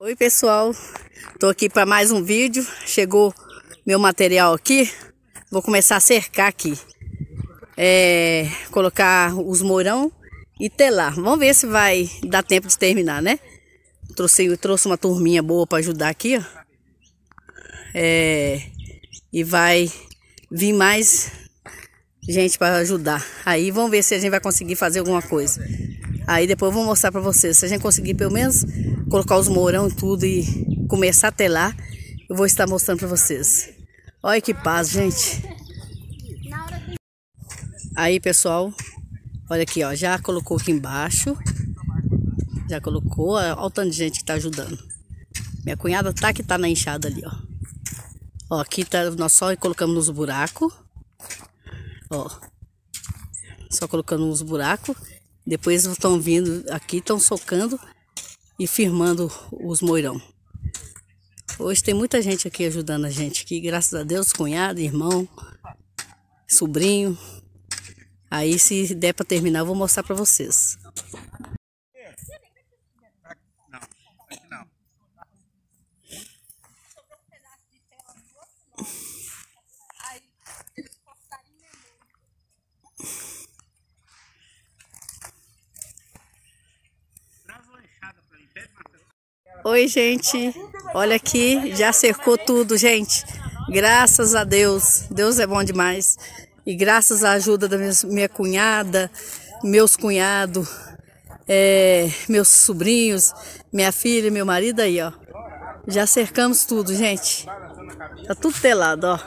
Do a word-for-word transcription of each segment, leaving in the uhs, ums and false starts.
Oi pessoal, tô aqui para mais um vídeo. Chegou meu material aqui. Vou começar a cercar aqui, é, colocar os mourão e telar. Vamos ver se vai dar tempo de terminar, né? Trouxe, trouxe uma turminha boa para ajudar aqui, ó. É, e vai vir mais gente para ajudar. Aí vamos ver se a gente vai conseguir fazer alguma coisa. Aí depois eu vou mostrar para vocês. Se a gente conseguir pelo menos colocar os mourão e tudo e começar a telar, eu vou estar mostrando para vocês. Olha que paz, gente. Aí pessoal, olha aqui, ó, já colocou aqui embaixo. Já colocou, olha o tanto de gente que tá ajudando. Minha cunhada tá que tá na enxada ali, ó. Ó, aqui tá, nós só colocamos nos buracos. Ó, só colocando nos buracos. Depois estão vindo aqui, estão socando e firmando os moirão. Hoje tem muita gente aqui ajudando a gente aqui, graças a Deus, cunhado, irmão, sobrinho. Aí se der para terminar eu vou mostrar para vocês. Oi gente, olha aqui, já cercou tudo, gente. Graças a Deus, Deus é bom demais. E graças à ajuda da minha, minha cunhada, meus cunhados, é, meus sobrinhos, minha filha, meu marido aí, ó. Já cercamos tudo, gente. Tá tudo telado, ó.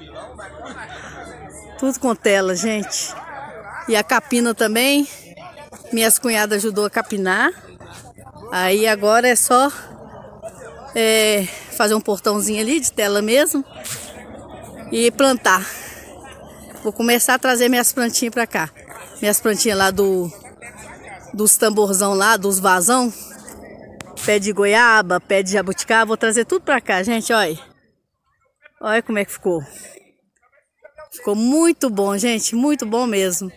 Tudo com tela, gente. E a capina também, minhas cunhadas ajudou a capinar. Aí agora é só é, fazer um portãozinho ali de tela mesmo e plantar. Vou começar a trazer minhas plantinhas pra cá. Minhas plantinhas lá do dos tamborzão lá, dos vazão. Pé de goiaba, pé de jabuticaba. Vou trazer tudo pra cá, gente, olha. Olha como é que ficou. Ficou muito bom, gente, muito bom mesmo.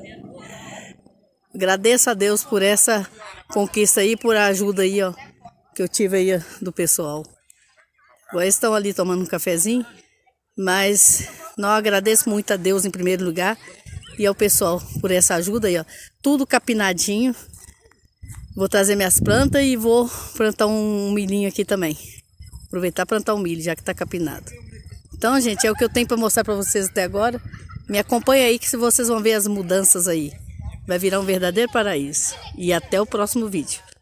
Agradeço a Deus por essa conquista aí, por a ajuda aí, ó, que eu tive aí do pessoal. Agora eles estão ali tomando um cafezinho, mas não agradeço muito a Deus em primeiro lugar e ao pessoal por essa ajuda aí, ó. Tudo capinadinho. Vou trazer minhas plantas e vou plantar um milhinho aqui também. Aproveitar e plantar um milho, já que tá capinado. Então, gente, é o que eu tenho para mostrar para vocês até agora. Me acompanha aí que se vocês vão ver as mudanças aí. Vai virar um verdadeiro paraíso. E até o próximo vídeo.